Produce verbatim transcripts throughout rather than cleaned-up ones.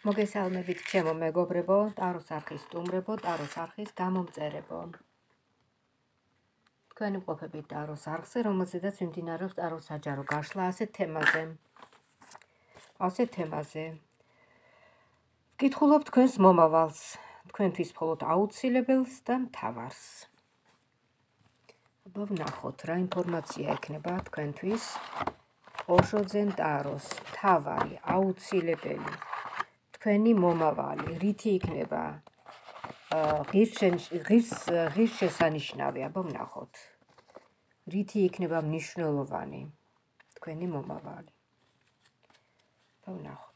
მოგესალმებით ჩემო მეგობრებო, ტაროს არხის სტუმრებო, ტაროს არხის გამომწერებო. თქვენი მყოფებით ტაროს არხზე, რომელზედაც მიმდინარეობს ტაროს საჯარო გაშლა ასეთ თემაზე. ასეთ თემაზე. ვკითხულობ თქვენს მომავალს, თქვენთვის მხოლოდ აუცილებელს და მთავარს. აბა ვნახოთ, რა ინფორმაცია ექნება თქვენთვის ოშოძენ ტაროს მთავარი, აუცილებელი თქვენი მომავალი, რითი იქნება ღირსშესანიშნავი, აბა ვნახოთ. რითი იქნება მნიშვნელოვანი თქვენი მომავალი. აბა ვნახოთ.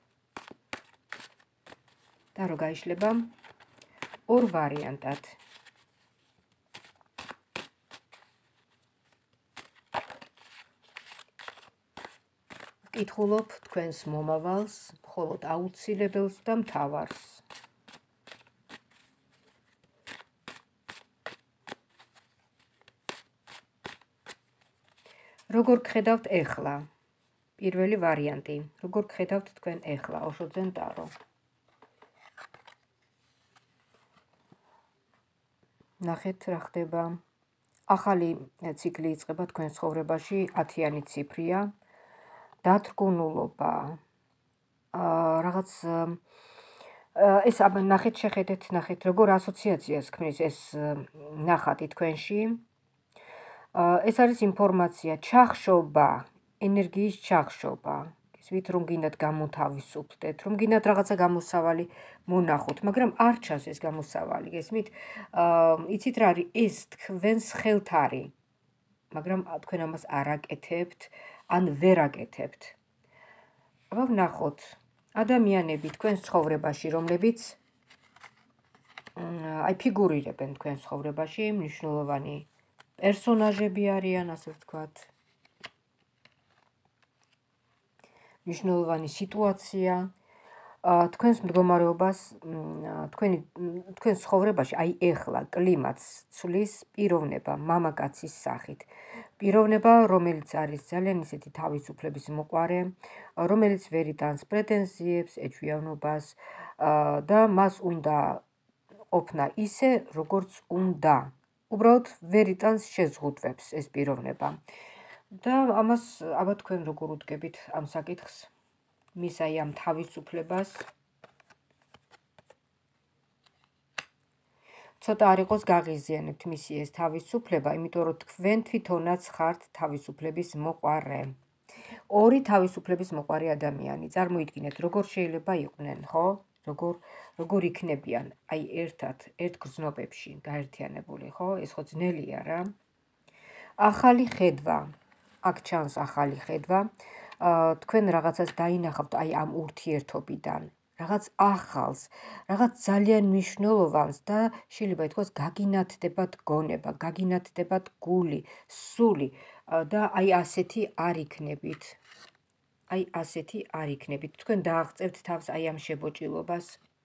ტარო გაიშლება ორ ვარიანტად. ვკითხულობ თქვენს მომავალს, მხოლოდ აუცილებელს და მთავარს. როგორ გხედავთ ეხლა? პირველი ვარიანტი. როგორ გხედავთ თქვენ ეხლა, ოშოძენ ტარო? ნახეთ რა ხდება. ახალი ციკლი იწყება თქვენ ცხოვრებაში, ათიანი ციფრია. დათრგუნულობა. რაღაც ეს აბა ნახეთ, შეხედეთ, ნახეთ, როგორ ასოციაციას ქმნის ეს ნახატი თქვენში. ეს არის ინფორმაცია, ჩახშობა, ენერგიის ჩახშობა. გესმით, რომ გინდათ გამოთავისუფლდეთ, რომ გინდათ რაღაცა გამოსავალი მონახოთ, მაგრამ არ ჩანს ეს გამოსავალი, გესმით? იცით რა არის? ეს თქვენს ხელთ არის, მაგრამ თქვენ ამას არ აკეთებთ, ან ვერ აკეთებთ. აბა ვნახოთ, ადამიანები თქვენს ცხოვრებაში, რომლებიც აი ფიგურირებენ თქვენს ცხოვრებაში, მნიშვნელოვანი პერსონაჟები არიან, ასე ვთქვათ. მნიშვნელოვანი სიტუაცია, თქვენს მდგომარეობას, თქვენი თქვენს ცხოვრებაში, აი ეხლა კლიმატს ცვლის პიროვნება მამაკაცის სახით. პიროვნება, რომელიც არის ძალიან ისეთი თავისუფლების მოყვარე, რომელიც ვერ იტანს პრეტენზიებს, ეჩვიანობას და მას უნდა ყოფნა ისე, როგორც უნდა. უბრალოდ ვერ იტანს შეზღუდვებს ეს პიროვნება. და ამას აბა თქვენ როგორ უდგებით ამ საკითხს, მის აი ამ თავისუფლებას. ცოტა არ იყოს გაღიზიანებთ მისი ეს თავისუფლება, იმიტომ რომ თქვენ თვითონაც ხართ თავისუფლების მოყვარე. ორი თავისუფლების მოყვარე ადამიანი. წარმოიდგინეთ, როგორ შეიძლება იყვნენ, ხო? როგორ როგორ იქნებიან აი ერთად, ერთ გრძნობებში გაერთიანებული, ხო? ეს ხო ძნელია რა. ახალი ხედვა. აქ ჩანს ახალი ხედვა. თქვენ რაღაცას დაინახავთ აი ამ ურთიერთობიდან. რაღაც ახალს, რაღაც ძალიან მნიშვნელოვანს და შეიძლება ითქვას გაგინათდებათ გონება, გაგინათდებათ გული, სული და აი ასეთი არ იქნებით. აი ასეთი არ იქნებით. თქვენ დააღწევთ თავს აი ამ შებოჭილობას.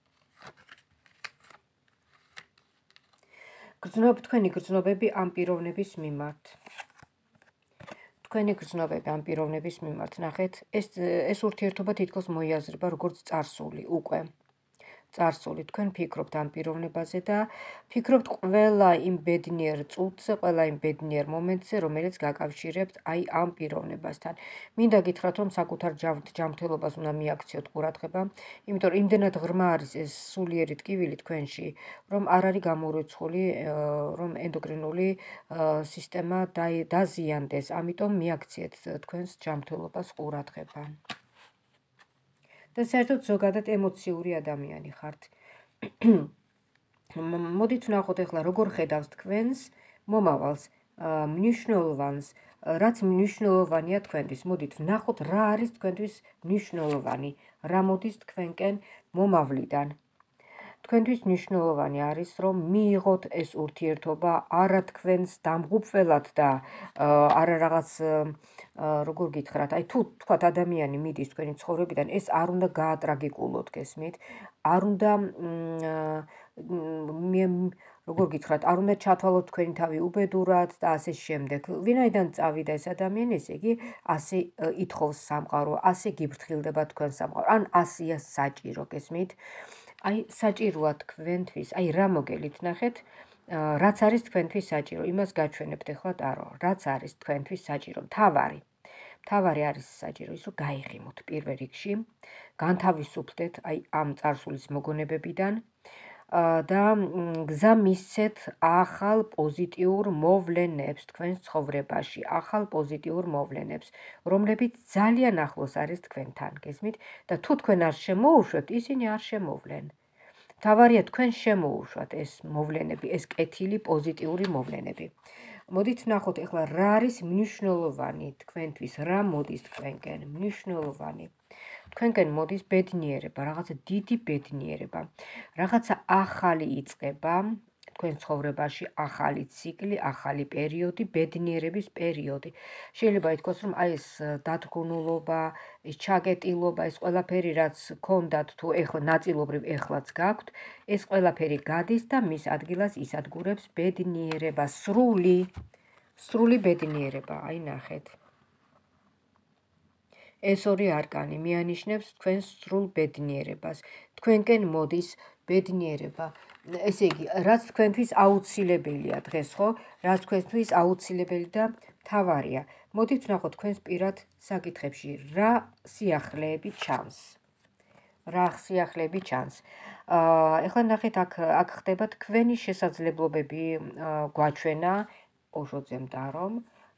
გრძნობ თქვენი გრძნობები ამ პიროვნების მიმართ. თქვენი გრძნობები ამ პიროვნების მიმართ, ნახეთ, ეს ეს ურთიერთობა თითქოს მოიაზრება როგორც წარსული, უკვე. წარსული, თქვენ ფიქრობთ ამ პიროვნებაზე და ფიქრობთ ყველა იმ ბედნიერ წუთზე, ყველა იმ ბედნიერ მომენტზე, რომელიც გაკავშირებთ აი ამ პიროვნებასთან. მინდა გითხრათ, რომ საკუთარ ჯანმრთელობას უნდა მიაქციოთ ყურადღება, იმიტომ რომ იმდენად ღრმა არის ეს სულიერი ტკივილი თქვენში, რომ არ არის გამორიცხული, რომ ენდოკრინული სისტემა დაზიანდეს, ამიტომ მიაქციეთ თქვენს ჯანმრთელობას ყურადღება. და საერთოდ ზოგადად ემოციური ადამიანი ხართ. მოდით ვნახოთ ახლა როგორ ხედავს თქვენს მომავალს, მნიშვნელოვანს, რაც მნიშვნელოვანია თქვენთვის. მოდით ვნახოთ რა არის თქვენთვის მნიშვნელოვანი, რა მოდის თქვენკენ მომავლიდან. თქვენთვის მნიშვნელოვანი არის, რომ მიიღოთ ეს ურთიერთობა არა თქვენს დამღუპველად და არა რაღაც როგორ გითხრათ, აი თუ თქვათ ადამიანი მიდის თქვენი ცხოვრებიდან, ეს არ უნდა გაატრაგიკულოთ, გესმით? არ უნდა როგორ გითხრათ, არ უნდა ჩათვალოთ თქვენი თავი უბედურად და ასე შემდეგ. ვინაიდან წავიდა ეს ადამიანი, ესე იგი, ასე ითხოვს სამყარო, ასე გიფრთხილდება თქვენ სამყარო, ან ასეა საჭირო, გესმით? აი, საჭიროა თქვენთვის, აი რა მოგელით ნახეთ, რაც არის თქვენთვის საჭირო, იმას გაჩვენებთ ახლა ტარო, რაც არის თქვენთვის საჭირო, მთავარი. მთავარი არის საჭირო ის, რომ გაიღიმოთ პირველ რიგში, განთავისუფლდეთ აი ამ წარსულის მოგონებებიდან და გზა მისცეთ ახალ პოზიტიურ მოვლენებს თქვენს ცხოვრებაში, ახალ პოზიტიურ მოვლენებს, რომლებიც ძალიან ახლოს არის თქვენთან, გესმით? და თუ თქვენ არ შემოუშვებთ, ისინი არ შემოვლენ. მთავარია თქვენ შემოუშვათ ეს მოვლენები, ეს კეთილი პოზიტიური მოვლენები. მოდით ვნახოთ ახლა რა არის მნიშვნელოვანი თქვენთვის, რა მოდის თქვენკენ, მნიშვნელოვანი. თქვენკენ მოდის ბედნიერება, რაღაცა დიდი ბედნიერება, რაღაცა ახალი იწყება თქვენ ცხოვრებაში, ახალი ციკლი, ახალი პერიოდი, ბედნიერების პერიოდი. შეიძლება ითქვას, რომ აი ეს დადგმულობა, ეს ჩაკეტილობა, ეს ყველაფერი რაც გქონდათ თუ ეხლა ნაწილობრივ ეხლაც გაქვთ, ეს ყველაფერი გადის და მის ადგილას ისადგურებს ბედნიერება, სრული, სრული ბედნიერება, აი ნახეთ. ეს ორი არკანი მიანიშნებს თქვენს სრულ ბედნიერებას. თქვენკენ მოდის ბედნიერება. ესე იგი, რაც თქვენთვის აუცილებელია დღეს, ხო? რაც თქვენთვის აუცილებელი და მთავარია. მოდით ვნახოთ თქვენს პირად საკითხებში, რა სიახლეები ჩანს. რა სიახლეები ჩანს. ეხლა ნახეთ, აქ აქ ხდება თქვენი შესაძლებლობები გვაჩვენა ოშოძემ ტარომ,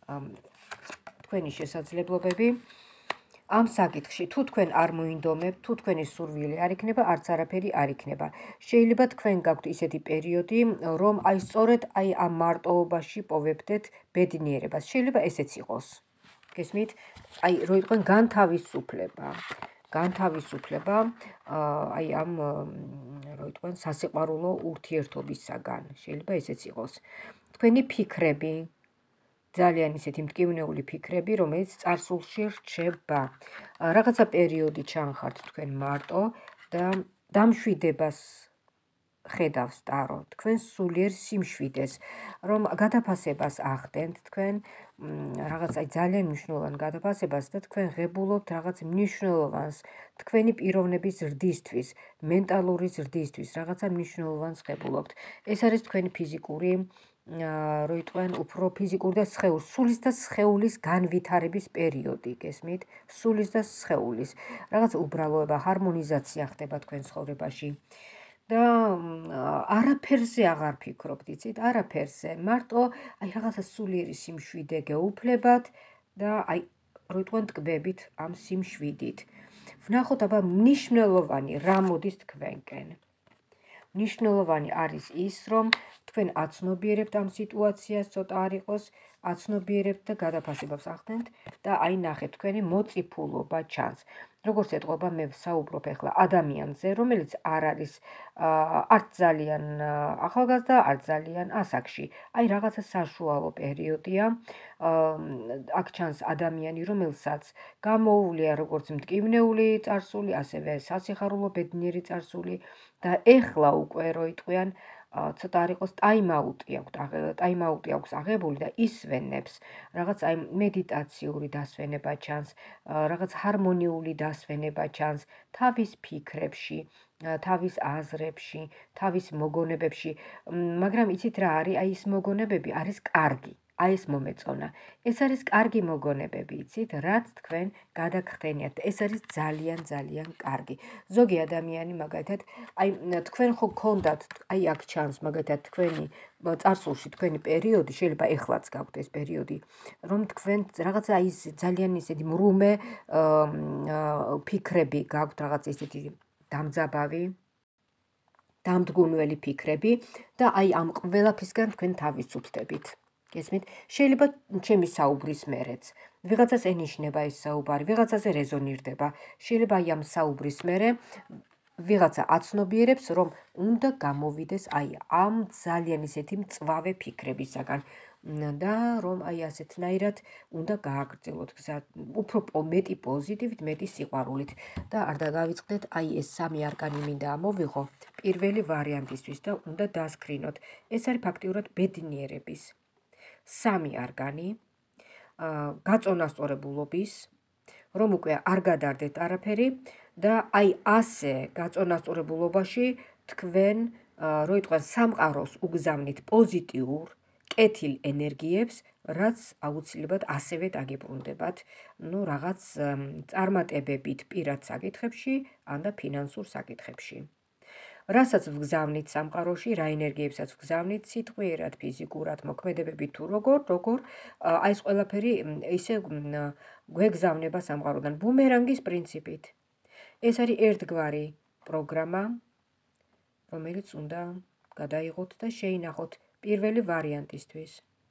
თქვენი შესაძლებლობები ამ საკითხში, თუ თქვენ არ მოინდომებთ, თუ თქვენი სურვილი არ იქნება, არც არაფერი არ იქნება. შეიძლება თქვენ გაქვთ ისეთი პერიოდი, რომ აი სწორედ აი ამ მარტოობაში პოვებდეთ ბედნიერებას. შეიძლება ესეც იყოს. გესმით? აი რო იყვენ განთავისუფლება. განთავისუფლება აი ამ რო იყვენ სასიყვარულო ურთიერთობისაგან. შეიძლება ესეც იყოს. თქვენი ფიქრები ძალიან ისეთი მტკივნეული ფიქრები, რომელიც წარსულში რჩება. რაღაცა პერიოდი ჩანხართ თქვენ მარტო და დამშვიდებას ხედავს ტარო, თქვენ სულიერ სიმშვიდეს, რომ გადაფასებას ახდენთ თქვენ რაღაც აი ძალიან მნიშვნელოვან გადაფასებას და თქვენ ღებულობთ რაღაც მნიშვნელოვანს თქვენი პიროვნების ზრდისთვის, მენტალური ზრდისთვის, რაღაცა მნიშვნელოვანს ღებულობთ. ეს არის თქვენი ფიზიკური რო იყვენ უფრო ფიზიკური და სხეულის, სულის და სხეულის განვითარების პერიოდი, გესმით? სულის და სხეულის. რაღაც უბრალოება, ჰარმონიზაცია ხდება თქვენ ცხოვრებაში. და არაფერზე აღარ ფიქრობთ, იცით? არაფერზე. მარტო აი რაღაცა სულიერი სიმშვიდე გეუფლებათ და აი რო იყვენ ტკბებით ამ სიმშვიდით. ვნახოთ აბა მნიშვნელოვანი რა მოდის თქვენკენ. მნიშვნელოვანი არის ის, რომ თქვენ აცნობიერებთ ამ სიტუაციას, ცოტა არ იყოს, აცნობიერებთ და გადაფასებას ახდენთ და აი ნახეთ, თქვენი მოწიფულობა ჩანს. როგორც ეტყობა, მე ვსაუბრობ ახლა ადამიანზე, რომელიც არ არის არც ძალიან ახალგაზრდა, არც ძალიან ასაკში. აი რაღაცა საშუალო პერიოდია. აქ ჩანს ადამიანი, რომელსაც გამოუვლია როგორც მტკივნეული წარსული, ასევე სასიხარულო ბედნიერი წარსული და ეხლა უკვე რო იყვიან ცოტა არ იყოს ტაიმაუტი აქვს, ტაიმაუტი აქვს აღებული და ისვენებს, რაღაც აი მედიტაციური დასვენება ჩანს, რაღაც ჰარმონიული დასვენება ჩანს თავის ფიქრებში, თავის აზრებში, თავის მოგონებებში, მაგრამ იცით რა არის, აი ეს მოგონებები არის კარგი. აი ეს მომეწონა. ეს არის კარგი მოგონებები, იცით, რაც თქვენ გადაგხდენიათ. ეს არის ძალიან ძალიან კარგი. ზოგი ადამიანი მაგალითად, აი თქვენ ხო გქონდათ, აი აქ ჩანს მაგალითად თქვენი წარსულში თქვენი პერიოდი, შეიძლება ეხლაც გაქვთ ეს პერიოდი, რომ თქვენ რაღაცა აი ძალიან ისეთი მრუმე ფიქრები გაქვთ, რაღაც ისეთი დამძაბავი, დამდგუნველი ფიქრები და აი ამ ყველაფრისგან თქვენ თავისუფლდებით. გესმით? შეიძლება ჩემი საუბრის მერეც. ვიღაცას ენიშნება ეს საუბარი, ვიღაცაზე რეზონირდება. შეიძლება აი ამ საუბრის მერე ვიღაცა აცნობიერებს, რომ უნდა გამოვიდეს აი ამ ძალიან ისეთი მწვავე ფიქრებისაგან. და რომ აი ასეთნაირად უნდა გააგრძელოთ გზა, უფრო მეტი პოზიტივით, მეტი სიყვარულით და არ დაგავიწყდეთ, აი ეს სამი არკანი მინდა ამოვიღო პირველი ვარიანტისთვის და უნდა დასკრინოთ. ეს არის ფაქტიურად ბედნიერების სამი არკანი, გაწონასწორებულობის, რომ უკვე არ გადარდეთ არაფერი და აი ასე გაწონასწორებულობაში თქვენ რო იტყვიან სამყაროს უგზავნით პოზიტიურ კეთილ ენერგიებს, რაც აუცილებლად ასევე დაგიბრუნდებათ, ну რაღაც წარმატებებით პირად საკითხებში, ან და ფინანსურ საკითხებში. რასაც ვგზავნით სამყაროში, რა ენერგიებსაც ვგზავნით, სიტყვიერად, ფიზიკურად, მოქმედებებით თუ როგორ, როგორ, აი ეს ყველაფერი ისე გვეგზავნება სამყაროდან ბუმერანგის პრინციპით. ეს არის ერთგვარი პროგრამა, რომელიც უნდა გადაიღოთ და შეინახოთ პირველი ვარიანტისთვის.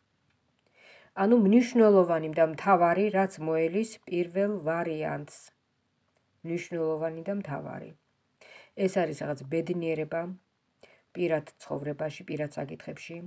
ანუ მნიშვნელოვანი და მთავარი, რაც მოელის პირველ ვარიანტს. მნიშვნელოვანი და მთავარი. ეს არის რაღაც ბედნიერება პირად ცხოვრებაში, პირად საკითხებში.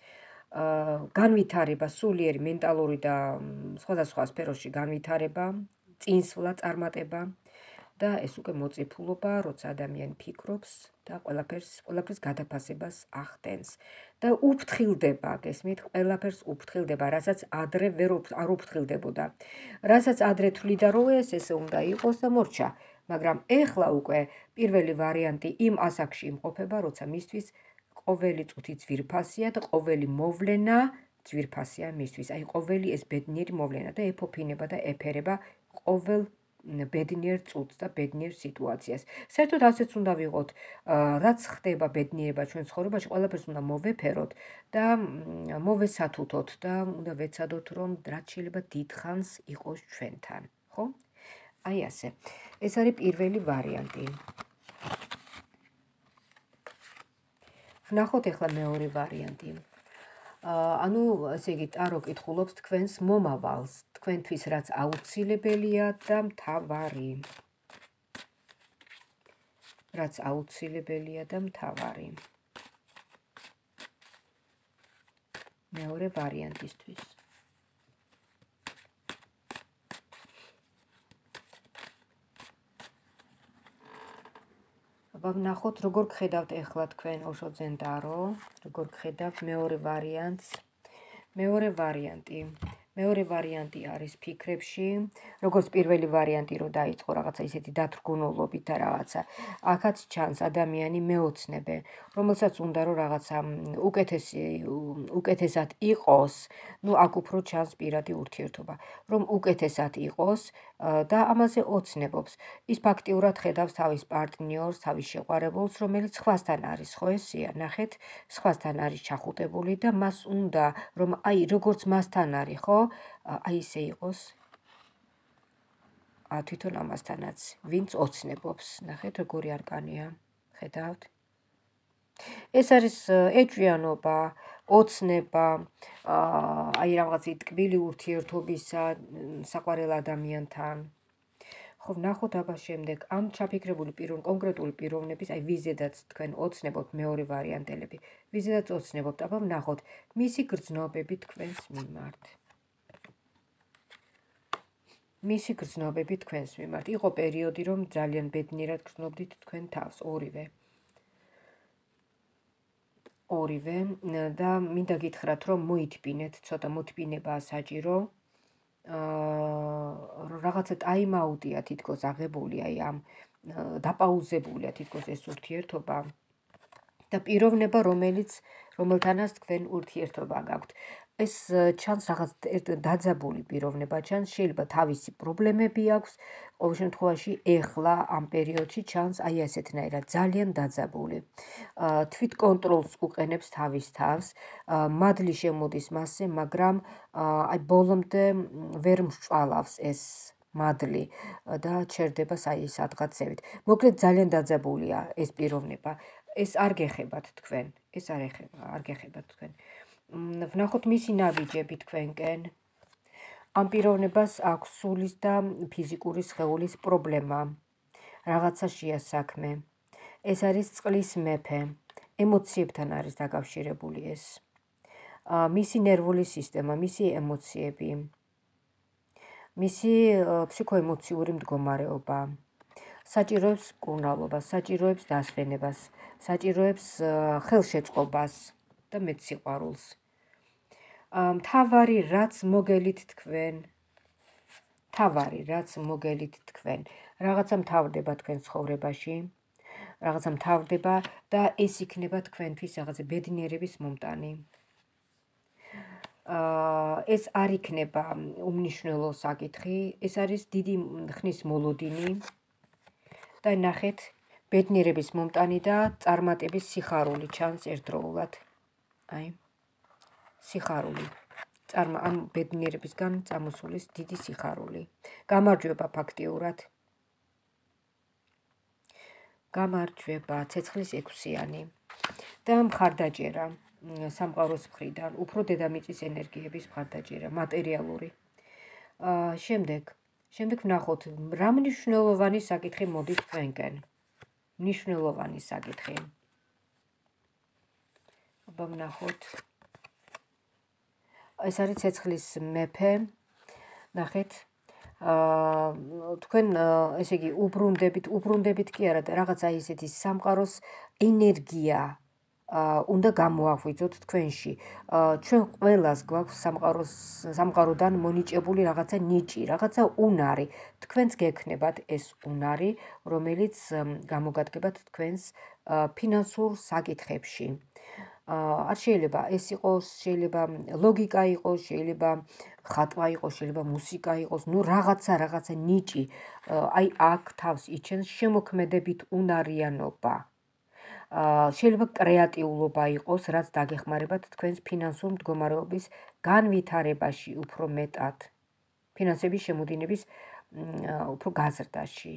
განვითარება, სულიერი მენტალური და სხვადასხვა სფეროში განვითარება, წინსვლა, წარმატება და ეს უკვე მოწიფულობა, როცა ადამიანი ფიქრობს და ყველაფერს, ყველაფერს გადაფასებას ახდენს და უფრთხილდება, გესმით, ყველაფერს უფრთხილდება, რასაც ადრე ვერ არ უფრთხილდებოდა. რასაც ადრე თვლიდა, რომ ეს ესე უნდა იყოს და მორჩა, მაგრამ ეხლა უკვე პირველი ვარიანტი იმ ასაკში იმყოფება, როცა მისთვის ყოველი წუთი ძვირფასია და ყოველი მოვლენა ძვირფასია მისთვის. აი ყოველი ეს ბედნიერი მოვლენა და ეფოფინება და ეფერება ყოველ ბედნიერ წუთს და ბედნიერ სიტუაციას. საერთოდ ასეც უნდა ვიყოთ, რაც ხდება ბედნიერება ჩვენ ცხოვრებაში, ყველაფერს უნდა მოვეფეროთ და მოვესათუთოთ და უნდა ვეცადოთ, რომ რაც შეიძლება დიდხანს იყოს ჩვენთან, ხო? აი ასე. ეს არის პირველი ვარიანტი. ვნახოთ ახლა მეორე ვარიანტი. ანუ ესე იგი ტარო კითხულობს თქვენს მომავალს, თქვენთვის რაც აუცილებელია და მთავარი. რაც აუცილებელია და მთავარი. მეორე ვარიანტისთვის. ვნახოთ, როგორ გხედავთ ახლა თქვენ ოშოძენ ტარო, როგორ გხედავთ მეორე ვარიანტს. მეორე ვარიანტი. მეორე ვარიანტი არის ფიქრებში, როგორც პირველი ვარიანტი რო დაიწყო რაღაცა ისეთი დათრგუნულობით და რაღაცა. აქაც ჩანს ადამიანი მეოცნებე, რომელსაც უნდა რომ რაღაცა უკეთესი უკეთესად იყოს, ну აქ უფრო ჩანს პირადი ურთიერთობა, რომ უკეთესად იყოს და ამაზე ოცნებობს. ის ფაქტიურად ხედავს თავის პარტნიორს, თავის შეყვარებულს, რომელიც სხვასთან არის, ხო ესეა, ნახეთ, სხვასთან არის ჩახუტებული და მას უნდა, რომ აი როგორც მასთან არის, ხო? აი ესე იყოს. თვითონ ამასთანაც, ვინც ოცნებობს. ნახეთ, როგორი არკანია. ხედავთ? ეს არის ეჭვიანობა, ოცნება, აი რაღაცა ტკბილი ურთიერთობისა საყვარელ ადამიანთან. ხო, ვნახოთ აბა შემდეგ ამ ჩაფიქრებული კონკრეტული პიროვნების, აი ვიზედაც თქვენ ოცნებობთ მეორე ვარიანტელები. ვიზედაც ოცნებობთ, აბა ვნახოთ მისი გრძნობები თქვენს მიმართ. მისი გრძნობები თქვენს მიმართ. იყო პერიოდი, რომ ძალიან ბედნიერად გრძნობდით თქვენ თავს, ორივე. ორივე და მინდა გითხრათ, რომ მოითბინეთ, ცოტა მოთბინებაა საჭირო. რაღაცა ტაიმაუტია თითქოს აღებული, აი ამ დაპაუზებულია თითქოს ეს ურთიერთობა და პიროვნება, რომელიც რომელთანაც თქვენ ურთიერთობა გაქვთ. ეს ჩანს რაღაც დაძაბული პიროვნება ჩანს, შეიძლება თავისი პრობლემები აქვს, ყოველ შემთხვევაში ეხლა ამ პერიოდში ჩანს აი ასეთნაირად ძალიან დაძაბული. თვითკონტროლს უყენებს თავის თავს, მადლი შემოდის მასზე, მაგრამ აი ბოლომდე ვერ მსჭვალავს ეს მადლი და ჩერდება აი სადღაცებით. მოკლედ ძალიან დაძაბულია ეს პიროვნება. ეს არ გეხებათ თქვენ, ეს არ ეხება, არ გეხებათ თქვენ. ვნახოთ მისი ნაბიჯები თქვენკენ. ამ პიროვნებას აქვს სულის და ფიზიკური სხეულის პრობლემა. რაღაცა შეასაქმე. ეს არის წყლის მეფე. ემოციებთან არის დაკავშირებული ეს. მისი ნერვული სისტემა, მისი ემოციები, მისი ფსიქოემოციური მდგომარეობა საჭიროებს მკურნალობას, საჭიროებს დასვენებას, საჭიროებს ხელშეწყობას და მეტ სიყვარულს. მთავარი რაც მოგელით თქვენ, მთავარი რაც მოგელით თქვენ, რაღაცა მთავრდება თქვენ ცხოვრებაში, რაღაცა მთავრდება და ეს იქნება თქვენთვის რაღაცა ბედნიერების მომტანი. ეს არ იქნება უმნიშვნელო საკითხი, ეს არის დიდი ხნის მოლოდინი და ნახეთ, ბედნიერების მომტანი და წარმატების სიხარული ჩანს ერთდროულად. აი, სიხარული. Წარმა ამ ბედნიერებისგან წამოსულის დიდი სიხარული. გამარჯვება ფაქტიურად. გამარჯვება ცეცხლის ექვსიანი და მხარდაჭერა სამყაროს მხრიდან, უფრო დედამიწის ენერგიების მხარდაჭერა, მატერიალური. შემდეგ, შემდეგ ვნახოთ, რა მნიშვნელოვანი საკითხი მოდის თქვენკენ. მნიშვნელოვანი საკითხი. აბა ვნახოთ. ეს არის ცეცხლის მეფე. ნახეთ. თქვენ ესე იგი უბრუნდებით, უბრუნდებით კი არა, რაღაცა ისეთი სამყაროს ენერგია უნდა გამოაღვიძოთ თქვენში. ჩვენ ყველას გვაქვს სამყაროს სამყაროდან მონიჭებული რაღაცა ნიჭი, რაღაცა უნარი. თქვენც გექნებათ ეს უნარი, რომელიც გამოგადგებათ თქვენს ფინანსურ საკითხებში. არ შეიძლება ეს იყოს, შეიძლება ლოგიკა იყოს, შეიძლება ხატვა იყოს, შეიძლება მუსიკა იყოს, ნუ რაღაცა, რაღაცა ნიჭი. აი აქ თავს იჩენს შემოქმედებით უნარიანობა. შეიძლება კრეატიულობა იყოს, რაც დაგეხმარებათ თქვენს ფინანსურ მდგომარეობის განვითარებაში უფრო მეტად. ფინანსების შემოდინების უფრო გაზრდაში.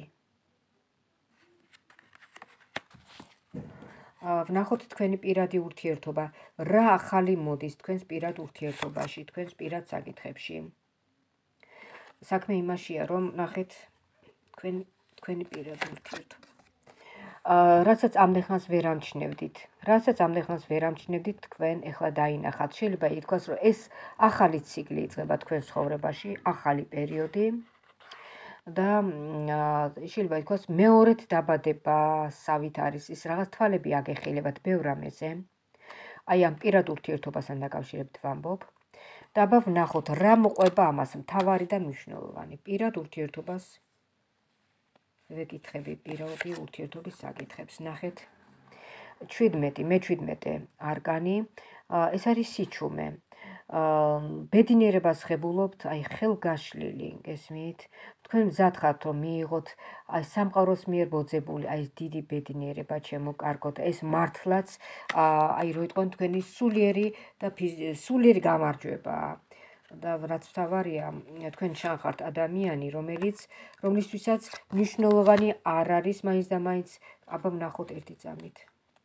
ვნახოთ თქვენი პირადი ურთიერთობა, რა ახალი მოდის თქვენს პირად ურთიერთობაში, თქვენს პირად საკითხებში. საქმე იმაშია, რომ ნახეთ თქვენ თქვენი პირადი ურთიერთობა. რასაც ამდენხანს ვერ ამჩნევდით, რასაც ამდენხანს ვერ ამჩნევდით, თქვენ ეხლა დაინახათ. შეიძლება ითქვას, რომ ეს ახალი ციკლი იწყება თქვენ ცხოვრებაში, ახალი პერიოდი. და შეიძლება ითქვას, მეორედ დაბადებასავით არის ის რაღაც თვალები აგეხილებათ ბევრ რამეზე. აი ამ პირად ურთიერთობასთან დაკავშირებით ვამბობ. და აბა ვნახოთ, რა მოყვება ამას, მთავარი და მნიშვნელოვანი. პირად ურთიერთობას ვეკითხები პირადი ურთიერთობის საკითხებს. ნახეთ. ჩვიდმეტი, მეჩვიდმეტე არკანი, ეს არის სიჩუმე. ბედნიერებას ხებულობთ, აი ხელგაშლილი, გესმით? თქვენ მზად ხართ, რომ მიიღოთ აი სამყაროს მიერ მოძებული, აი ეს დიდი ბედნიერება ჩემო კარგო და ეს მართლაც აი რო იტყვენ თქვენი სულიერი და სულიერი გამარჯვება. და რაც მთავარია, თქვენ ჩანხართ ადამიანი, რომელიც რომლისთვისაც მნიშვნელოვანი არ არის მაინც და მაინც, აბა ვნახოთ ერთი წამით.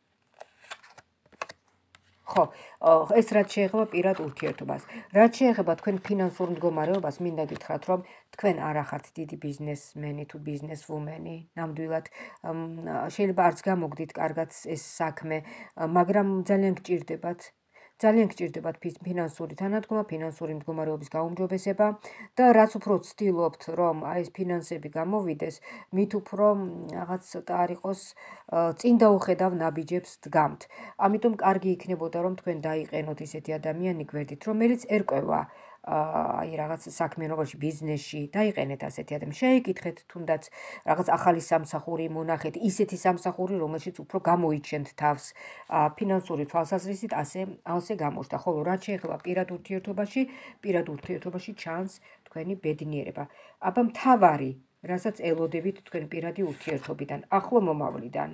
ხო, ეს რაც შეეხება პირად ურთიერთობას. რაც შეეხება თქვენ ფინანსურ მდგომარეობას, მინდა გითხრათ, რომ თქვენ არ ახართ დიდი ბიზნესმენი თუ ბიზნესვუმენი, ნამდვილად შეიძლება არც გამოგდით კარგად ეს საქმე, მაგრამ ძალიან გჭირდებათ ძალიან გჭირდებათ ფინანსური თანადგომა, ფინანსური მდგომარეობის გაუმჯობესება და რაც უფრო ცდილობთ, რომ აი ეს ფინანსები გამოვიდეს, მით უფრო რაღაც ცოტა არ იყოს წინ დაუხედავ ნაბიჯებს დგამთ. ამიტომ კარგი იქნებოდა, რომ თქვენ დაიყენოთ ისეთი ადამიანი გვერდით, რომელიც ერკვევა აი რაღაც საქმიანობაში, ბიზნესში, დაიყენეთ ასეთი ადამიანი. შეიკითხეთ თუნდაც რაღაც ახალი სამსახური მონახეთ, ისეთი სამსახური, რომელშიც უფრო გამოიჩენთ თავს ფინანსური თვალსაზრისით, ასე ასე გამოჩნდა. ხოლო რაც შეეხება პირად ურთიერთობაში, პირად ურთიერთობაში ჩანს თქვენი ბედნიერება. აბა მთავარი, რასაც ელოდებით თქვენ პირადი ურთიერთობიდან, ახლო მომავლიდან.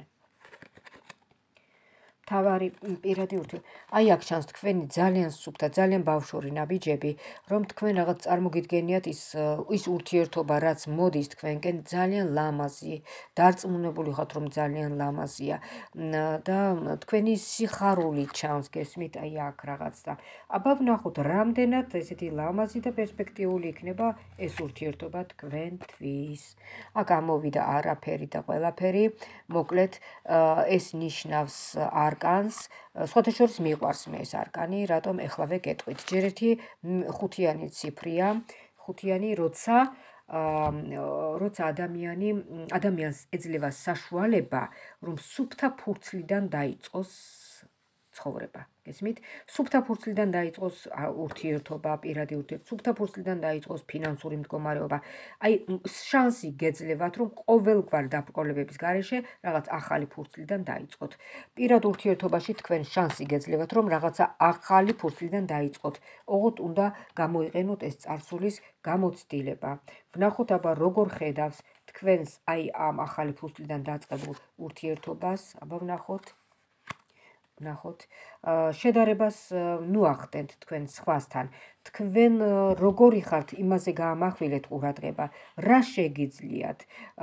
მთავარი პირადი ურთიერთობა. აი აქ ჩანს თქვენი ძალიან სუფთა, ძალიან ბავშვური ნაბიჯები, რომ თქვენ რაღაც წარმოგიდგენიათ ის ის ურთიერთობა, რაც მოდის თქვენკენ, ძალიან ლამაზი, დარწმუნებული ხართ, რომ ძალიან ლამაზია და თქვენი სიხარული ჩანს, გესმით, აი აქ რაღაც და აბა ვნახოთ, რამდენად ესეთი ლამაზი და პერსპექტიული იქნება ეს ურთიერთობა თქვენთვის. აქ ამოვიდა არაფერი და ყველაფერი, მოკლედ ეს ნიშნავს არ არკანს, სხვათა შორის მიყვარს მე ეს არკანი, რატომ ეხლავე გეტყვით. ჯერ ერთი ხუთიანი ციფრია, ხუთიანი, როცა როცა ადამიანი ადამიანს ეძლევა საშუალება, რომ სუფთა ფურცლიდან დაიწყოს ცხოვრება. გესმით? სუფთა ფურცლიდან დაიწყოს ურთიერთობა, პირადი ურთიერთობა, სუფთა ფურცლიდან დაიწყოს ფინანსური მდგომარეობა. აი, შანსი გეძლევათ, რომ ყოველგვარ დაბრკოლებების გარეშე რაღაც ახალი ფურცლიდან დაიწყოთ. პირად ურთიერთობაში თქვენ შანსი გეძლევათ, რომ რაღაცა ახალი ფურცლიდან დაიწყოთ. ოღონდ უნდა გამოიყენოთ ეს წარსულის გამოცდილება. ვნახოთ აბა როგორ ხედავს თქვენს აი ამ ახალი ფურცლიდან დაწყებულ ურთიერთობას, აბა ვნახოთ. ვნახოთ, შედარებას ნუ ახდენთ თქვენ სხვასთან. თქვენ როგორი ხართ, იმაზე გაამახვილეთ ყურადღება, რა შეგიძლიათ,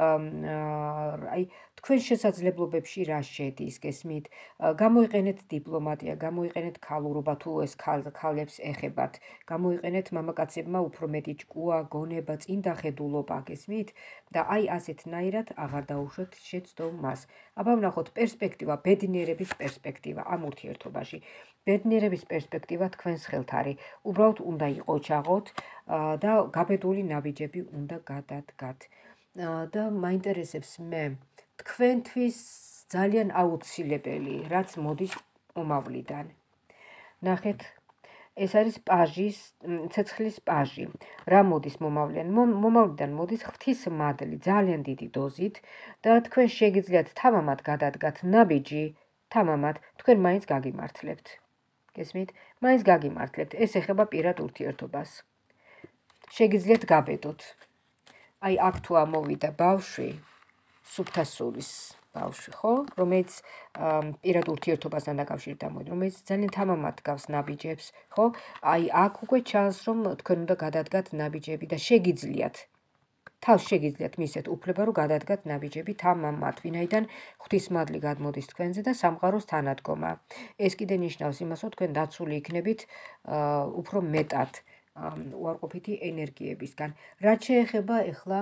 აი თქვენ შესაძლებლობებში რა შედის, გესმით? გამოიყენეთ დიპლომატია, გამოიყენეთ ქალურობა, თუ ეს ქალებს ეხებათ, გამოიყენეთ მამაკაცებმა უფრო მეტი ჭკუა, გონება, წინდახედულობა, გესმით? და აი ასეთნაირად აღარ დაუშვეთ შეცდომას. აბა ვნახოთ პერსპექტივა, ბედნიერების პერსპექტივა ამ ურთიერთობაში. ბედნიერების პერსპექტივა თქვენს ხელთ არის. უბრალოდ უნდა იყოჩაღოთ და გაბედული ნაბიჯები უნდა გადადგათ. და მაინტერესებს მე თქვენთვის ძალიან აუცილებელი, რაც მოდის მომავლიდან. ნახეთ, ეს არის პაჟის, ცეცხლის პაჟი. რა მოდის მომავლიდან? მომავლიდან მოდის ღვთისმადლი ძალიან დიდი დოზით და თქვენ შეგიძლიათ თამამად გადადგათ ნაბიჯი, თამამად, თქვენ მაინც გაგიმართლებთ. გესმით? მაინც გაგიმართლებთ. ეს ეხება პირად ურთიერთობას. შეგიძლიათ გაბედოთ. აი აქ თუ ამოვიდა ბავშვი, სუფთასულის ბავშვი, ხო? რომელიც პირად ურთიერთობასთან დაკავშირებით ამოვიდა, რომელიც ძალიან თამამად გავს ნაბიჯებს, ხო? აი აქ უკვე ჩანს, რომ თქვენ უნდა გადადგათ ნაბიჯები და შეგიძლიათ თავს შეგიძლიათ მისცეთ უფლება, რომ გადადგათ ნაბიჯები თამამად, ვინაიდან ღვთისმადლი გადმოდის თქვენზე და სამყაროს თანადგომა. ეს კიდე ნიშნავს იმას, რომ თქვენ დაცული იქნებით უფრო მეტად უარყოფითი ენერგიებისგან. რაც შეეხება ეხლა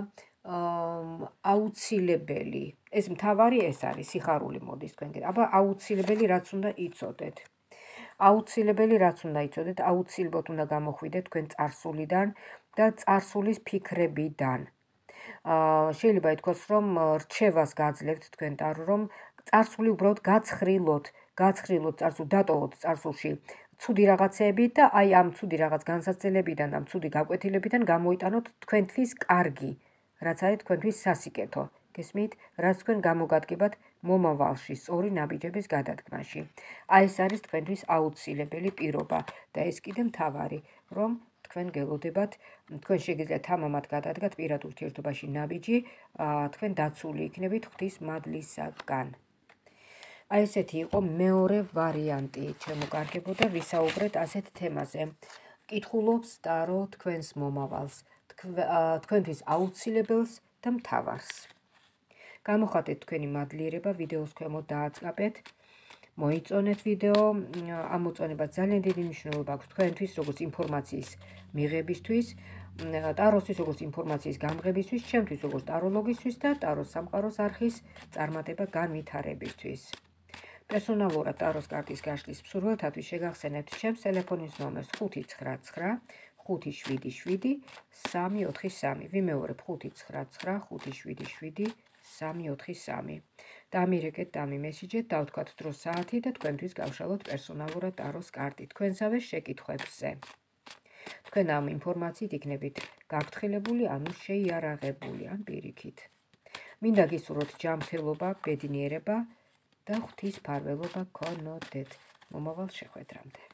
აუცილებელი, ეს მთავარი ეს არის, სიხარული მოდის თქვენკენ. აბა აუცილებელი რაც უნდა იცოდეთ. აუცილებელი რაც უნდა იცოდეთ, აუცილებლად უნდა გამოხვიდეთ თქვენ წარსულიდან და წარსულის ფიქრებიდან. შეიძლება ითქვას, რომ რჩევას გაძლევთ თქვენ ტარო, რომ წარსული უბრალოდ გაცხრილოთ, გაცხრილოთ წარსულ, დატოვოთ წარსულში ცუდი რაღაცეები და აი ამ ცუდი რაღაც განსაცდელებიდან, ამ ცუდი გაკვეთილებიდან გამოიტანოთ თქვენთვის კარგი, რაც არის თქვენთვის სასიკეთო. გესმით? რაც თქვენ გამოგადგებათ მომავალში, სწორი ნაბიჯების გადადგმაში. აი ეს არის თქვენთვის აუცილებელი პირობა და ეს კიდე მთავარი, რომ თქვენ გელოდებათ, თქვენ შეგიძლიათ თამამად გადადგათ პირად ურთიერთობაში ნაბიჯი, თქვენ დაცული იქნებით ღვთისმადლისაგან. აი ესეთი იყო მეორე ვარიანტი, ჩემო კარგებო და ვისაუბრეთ ასეთ თემაზე. კითხულობს ტარო თქვენს მომავალს, თქვენთვის აუცილებელს და მთავარს. გამოხატეთ თქვენი მადლიერება, ვიდეოს ქვემოთ დააწყაპეთ. მოიწონეთ ვიდეო, ამ მოწონებას ძალიან დიდი მნიშვნელობა აქვს თქვენთვის, როგორც ინფორმაციის მიღებისთვის, ტაროსთვის, როგორც ინფორმაციის გამღებისთვის, ჩემთვის, როგორც ტაროლოგისთვის და ტაროს სამყაროს არხის წარმატება განვითარებისთვის. პერსონალურად ტაროს კარტის გაშლის მსურველთათვის შეგახსენებთ ჩემს ტელეფონის ნომერს ხუთი ცხრა ცხრა ხუთი შვიდი შვიდი სამი ოთხი სამი. ვიმეორებ ხუთი ცხრა ცხრა ხუთი შვიდი შვიდი სამი ოთხი სამი. დამირეკეთ, დამიმესიჯეთ, დავთქვათ დრო საათი და თქვენთვის გავშალოთ პერსონალურად ტაროს კარტი თქვენსავე შეკითხვებზე. თქვენ ამ ინფორმაციით იქნებით გაფრთხილებული, ანუ შეიარაღებული, ან პირიქით. მინდა გისურვოთ ჯანმრთელობა, ბედნიერება და ღვთის ფარველობა გქონოდეთ. მომავალ შეხვედრამდე.